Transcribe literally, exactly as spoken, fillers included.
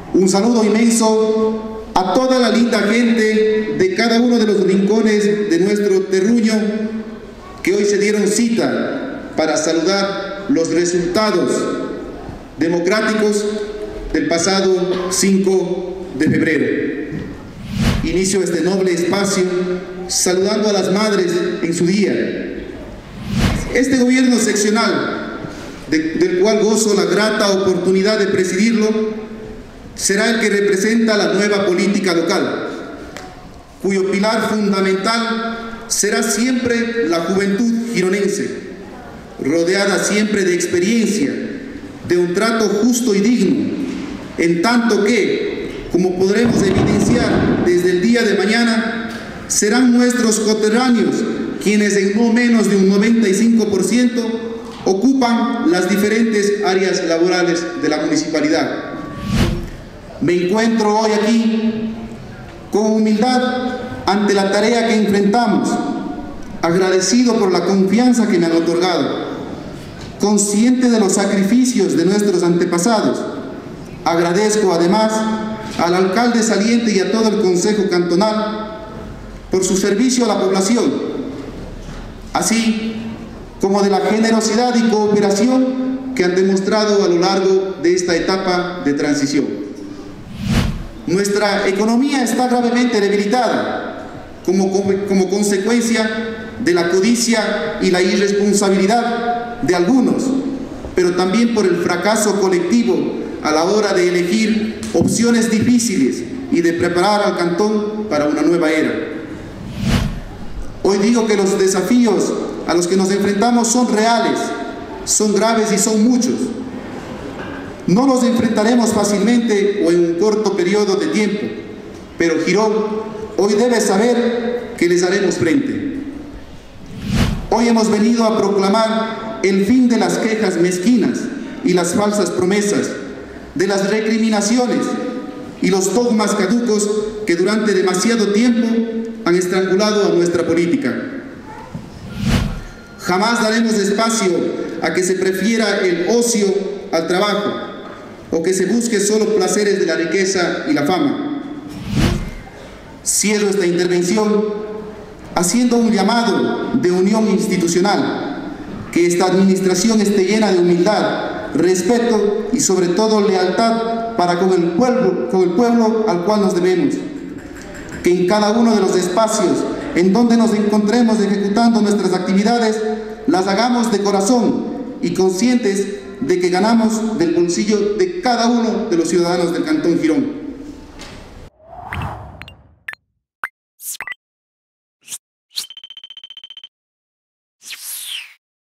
Un saludo inmenso a toda la linda gente de cada uno de los rincones de nuestro terruño que hoy se dieron cita para saludar los resultados democráticos del pasado cinco de febrero. Inicio este noble espacio saludando a las madres en su día. Este gobierno seccional, de, del cual gozo la grata oportunidad de presidirlo, será el que representa la nueva política local, cuyo pilar fundamental será siempre la juventud gironense, rodeada siempre de experiencia, de un trato justo y digno, en tanto que, como podremos evidenciar desde el día de mañana, serán nuestros coterráneos quienes en no menos de un noventa y cinco por ciento ocupan las diferentes áreas laborales de la municipalidad. Me encuentro hoy aquí con humildad ante la tarea que enfrentamos, agradecido por la confianza que me han otorgado, consciente de los sacrificios de nuestros antepasados. Agradezco además al alcalde saliente y a todo el Consejo Cantonal por su servicio a la población, así como de la generosidad y cooperación que han demostrado a lo largo de esta etapa de transición. Nuestra economía está gravemente debilitada como, como, como consecuencia de la codicia y la irresponsabilidad de algunos, pero también por el fracaso colectivo a la hora de elegir opciones difíciles y de preparar al cantón para una nueva era. Hoy digo que los desafíos a los que nos enfrentamos son reales, son graves y son muchos. No los enfrentaremos fácilmente o en un corto periodo de tiempo, pero Girón hoy debe saber que les haremos frente. Hoy hemos venido a proclamar el fin de las quejas mezquinas y las falsas promesas, de las recriminaciones y los dogmas caducos que durante demasiado tiempo han estrangulado a nuestra política. Jamás daremos espacio a que se prefiera el ocio al trabajo o que se busque solo placeres de la riqueza y la fama. Cierro esta intervención haciendo un llamado de unión institucional, que esta administración esté llena de humildad, respeto y sobre todo lealtad para con el pueblo, con el pueblo al cual nos debemos. Que en cada uno de los espacios en donde nos encontremos ejecutando nuestras actividades, las hagamos de corazón y conscientes de que ganamos del bolsillo de cada uno de los ciudadanos del Cantón Girón.